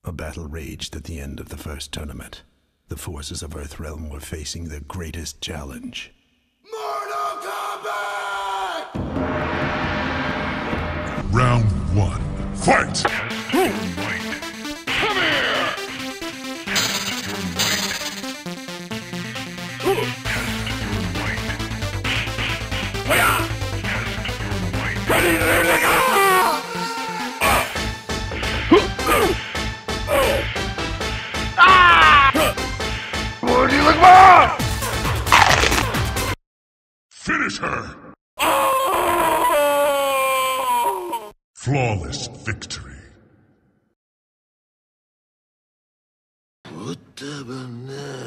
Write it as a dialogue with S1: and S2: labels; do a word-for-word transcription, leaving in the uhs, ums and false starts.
S1: A battle raged at the end of the first tournament. The forces of Earthrealm were facing their greatest challenge.
S2: Mortal Kombat!
S3: Round one. Fight!
S4: Come here! Test your might. Test your might. Test your might.
S2: Ready to go!
S4: What do you look for?
S3: Finish her! Flawless victory.
S2: What the banana?